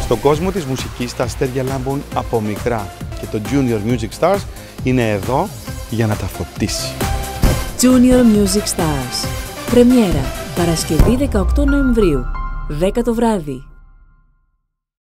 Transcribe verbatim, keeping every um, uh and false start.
Στον κόσμο της μουσικής τα αστέρια λάμπουν από μικρά και το Junior Music Stars είναι εδώ για να τα φωτίσει. Junior Music Stars. Πρεμιέρα Παρασκευή δεκαοκτώ Νοεμβρίου, δέκα το βράδυ.